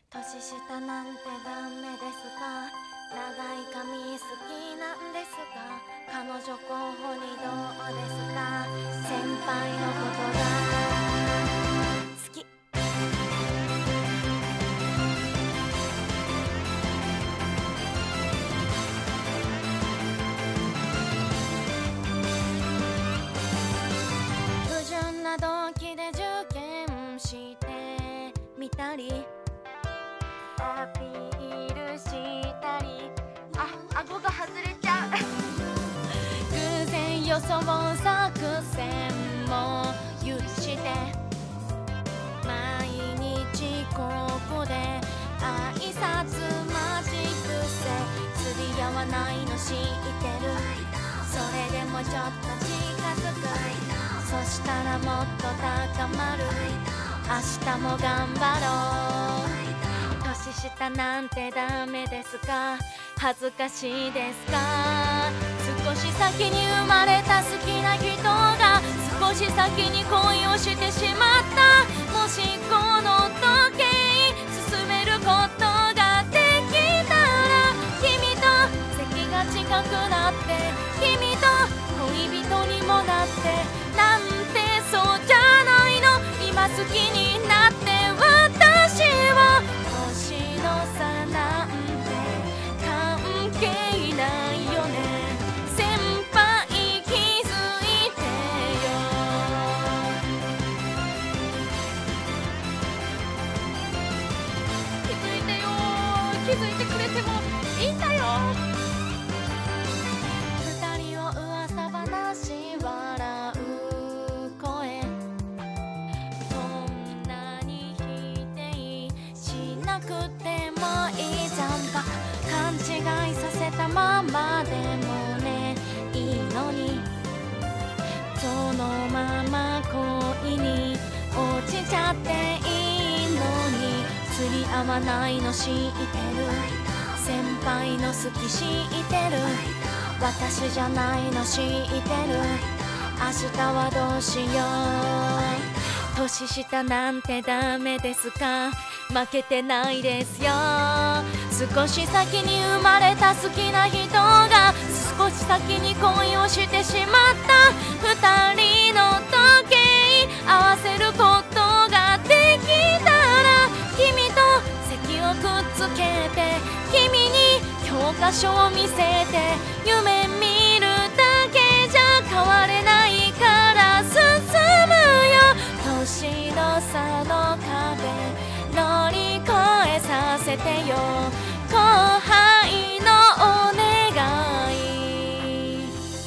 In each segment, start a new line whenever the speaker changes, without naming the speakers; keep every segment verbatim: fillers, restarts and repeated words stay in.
年下なんてダメですか？長い髪好きなんですか？彼女候補にどうですか？先輩のことが好き。不純な動機で受験してみたりアピールしたり、あ、顎が外れちゃう偶然装う作戦も許して毎日ここで挨拶待ち伏せ釣り合わないの知ってる。それでもちょっと近づく。そしたらもっと高まる。明日も頑張ろう。年下なんてダメですか？恥ずかしいですか？少し先に生まれた好きな人が少し先に恋をしてしまった。もしこの時計進めることができたら君と席が近くなって君と恋人にもなってなんてそうじゃないの。今好きになって私は年の差なんて関係ないよね。先輩気づいてよ。気づいてよ。気づいてくれてもいいんだよ。二人を噂話笑う声そんなに否定しなくてもいいじゃん。バカ勘違いさせたままでもねいいのにそのまま恋に落ちちゃっていいのに釣り合わないの知ってる。先輩の好き知ってる。私じゃないの知ってる。明日はどうしよう。年下なんてダメですか？負けてないですよ。少し先に生まれた好きな人が少し先に恋をしてしまった。二人の時計合わせることができたら君と席をくっつけて君に教科書を見せて夢見るだけじゃ変われないから進むよ。年の差の壁乗り越えさせてよ後輩のお願い。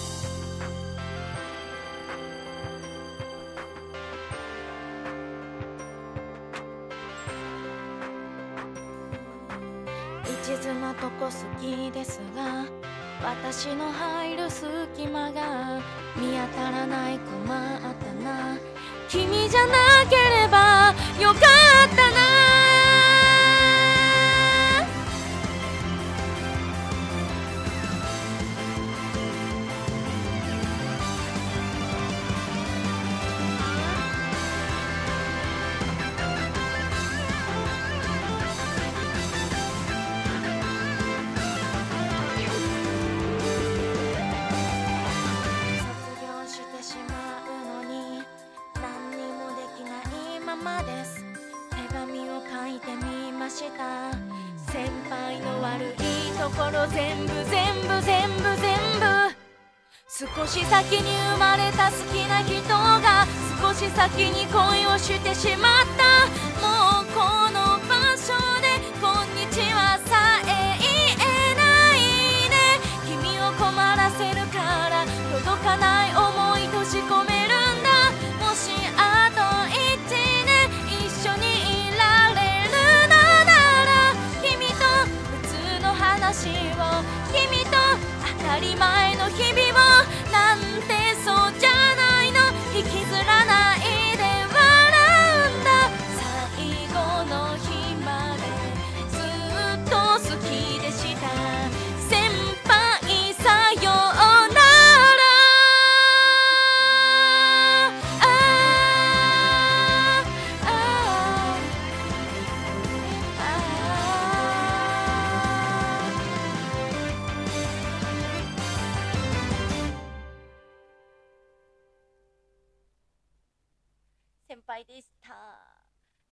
一途なとこ好きですが私の入る隙間が見当たらない困ったな。君じゃなければよかったな。卒業してしまうのに何にもできないままです。手紙を書いてみました。先輩の悪いところ全部全部全部全部。少し先に生まれた好きな人が少し先に恋をしてしまった。もうこの場所でこんにちはさえ言えないね。君を困らせるから届かない思い閉じ込めるんだ。もしあといちねん一緒にいられるのなら君と普通の話を君と当たり前の日々をなんてそうじゃないの。引きずらないで笑うんだ。 先輩でした。